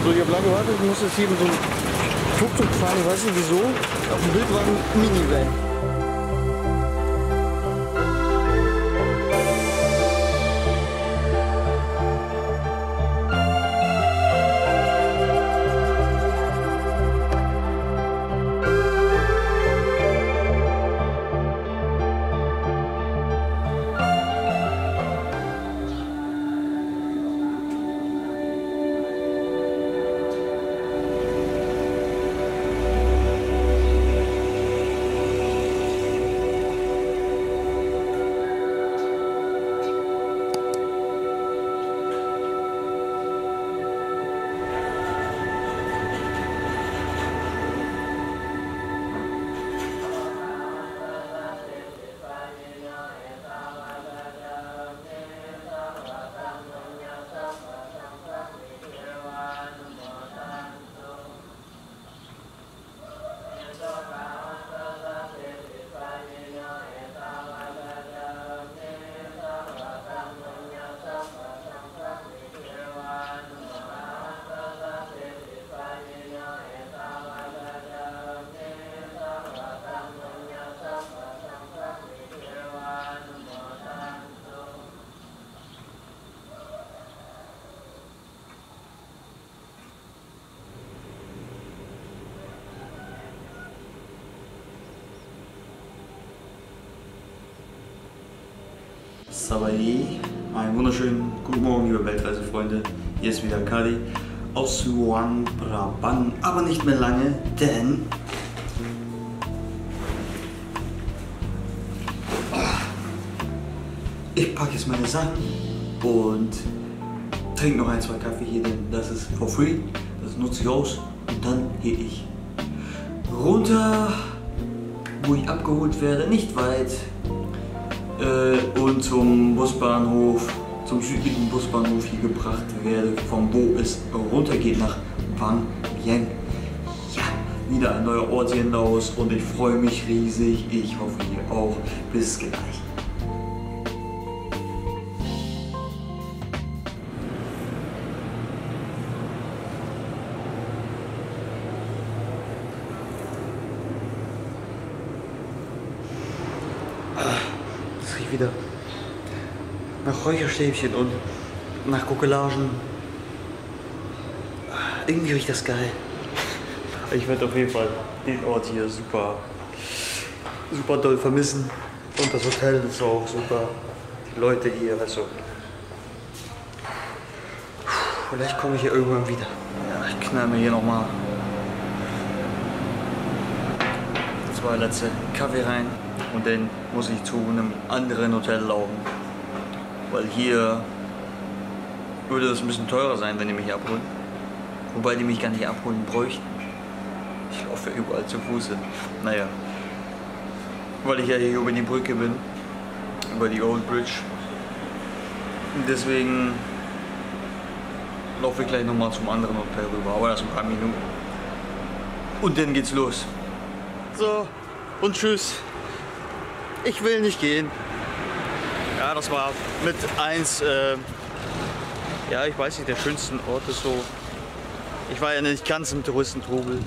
So, ich habe lange gewartet, ich muss jetzt hier mit so einem Tuk-Tuk fahren, ich weiß nicht wieso. Auf dem Bild war ein Minivan. Sabai, einen wunderschönen guten Morgen, liebe Weltreisefreunde. Hier ist wieder Kali aus Luang Prabang, aber nicht mehr lange, denn ich packe jetzt meine Sachen und trinke noch ein, zwei Kaffee hier, denn das ist for free, das nutze ich aus und dann gehe ich runter, wo ich abgeholt werde, nicht weit. Und zum Busbahnhof, zum südlichen Busbahnhof hier gebracht werde, von wo es runtergeht nach Vang Vieng. Ja, wieder ein neuer Ort hier hinaus und ich freue mich riesig. Ich hoffe ihr auch. Bis gleich. Wieder nach Räucherstäbchen und nach Kokolagen. Irgendwie riecht das geil. Ich werde auf jeden Fall den Ort hier super doll vermissen. Und das Hotel ist auch super. Die Leute hier, also. Vielleicht komme ich hier irgendwann wieder. Ja, ich knall mir hier nochmal 2 letzte Kaffee rein. Und dann muss ich zu einem anderen Hotel laufen, weil hier würde es ein bisschen teurer sein, wenn die mich abholen. Wobei die mich gar nicht abholen bräuchten. Ich laufe überall zu Fuße. Naja, weil ich ja hier über die Brücke bin, über die Old Bridge. Und deswegen laufe ich gleich nochmal zum anderen Hotel rüber, aber das ein paar Minuten. Und dann geht's los. So, und tschüss. Ich will nicht gehen. Ja, das war mit eins, ja, ich weiß nicht, der schönsten Orte so. Ich war ja nicht ganz im Touristentrubel.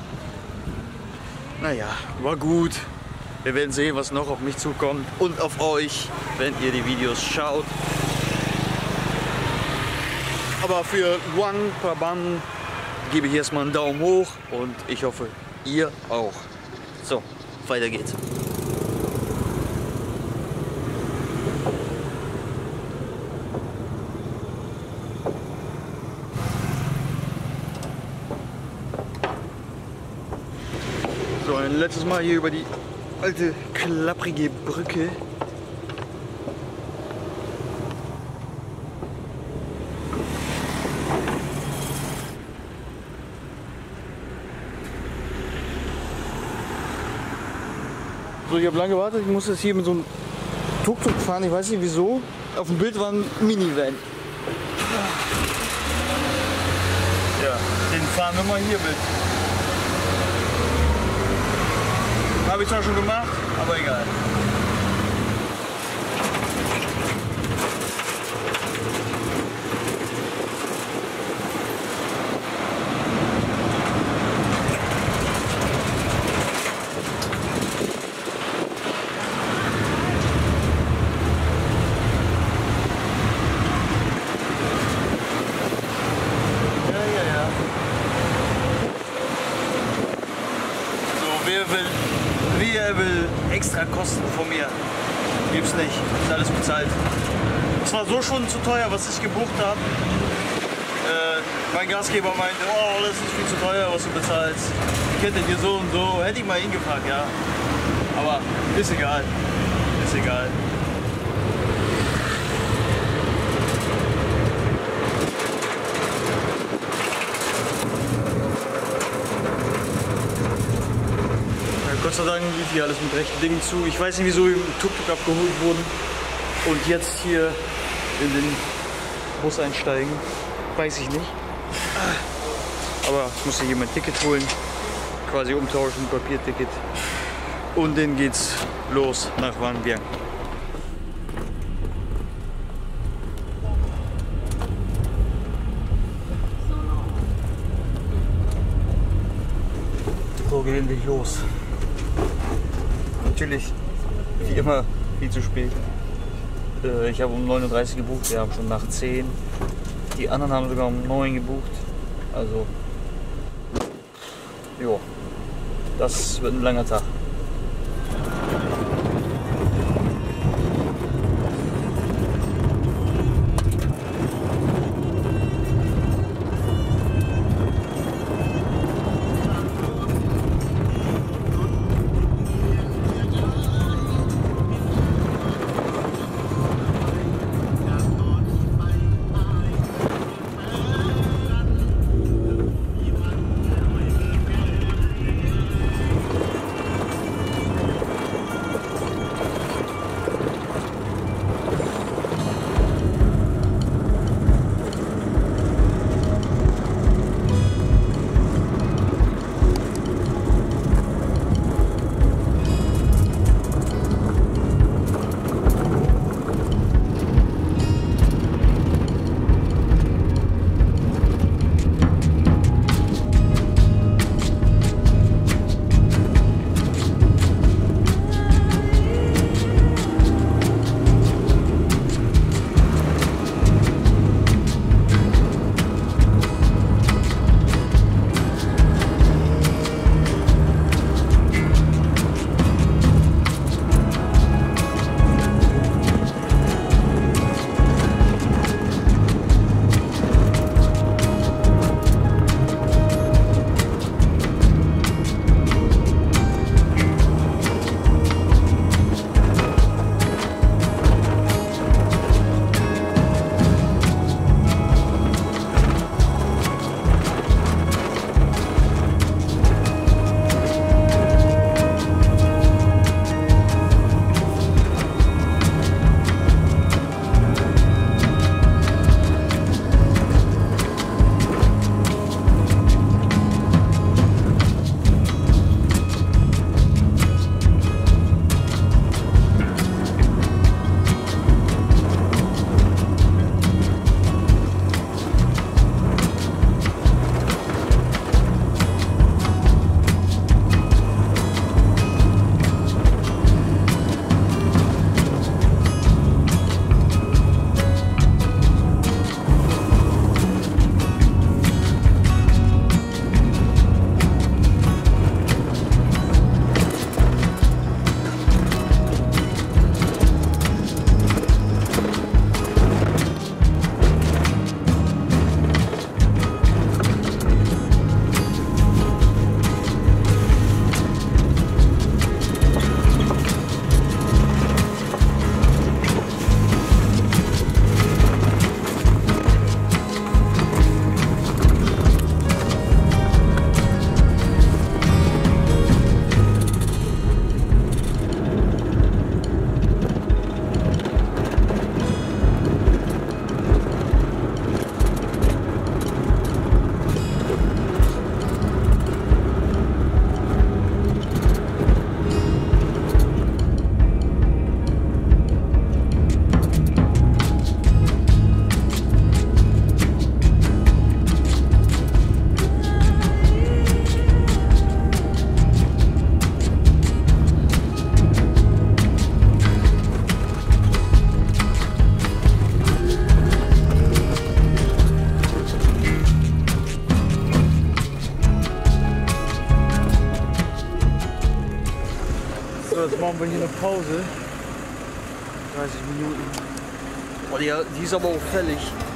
Naja, war gut. Wir werden sehen, was noch auf mich zukommt und auf euch, wenn ihr die Videos schaut. Aber für Luang Prabang gebe ich erstmal einen Daumen hoch und ich hoffe, ihr auch. So, weiter geht's. So, ein letztes Mal hier über die alte, klapprige Brücke. So, ich habe lange gewartet, ich muss jetzt hier mit so einem Tuk-Tuk fahren, ich weiß nicht wieso. Auf dem Bild war ein Minivan. Ja, den fahren wir mal hier mit. Habe ich zwar schon gemacht, aber egal. er will extra Kosten von mir. Gibt's nicht, ist alles bezahlt. Es war so schon zu teuer, was ich gebucht habe. Mein Gastgeber meinte, oh, das ist viel zu teuer, was du bezahlst. Ich hätte dir so und so, hätte ich mal ihn gefragt, ja. Aber ist egal, ist egal. Gott sei Dank lief hier alles mit rechten Dingen zu. Ich weiß nicht, wieso wir im Tuk-Tuk abgeholt wurden und jetzt hier in den Bus einsteigen. Weiß ich nicht. Aber ich muss hier mein Ticket holen, quasi umtauschen, Papierticket. Und dann geht's los nach Van Vieng. So geht endlich los. Natürlich, wie immer, viel zu spät. Ich habe um 9:30 Uhr gebucht, wir haben schon nach 10. Die anderen haben sogar um 9 gebucht. Also, jo, das wird ein langer Tag. machen wir hier eine Pause. 30 Minuten. Oh, die ist aber auch fällig.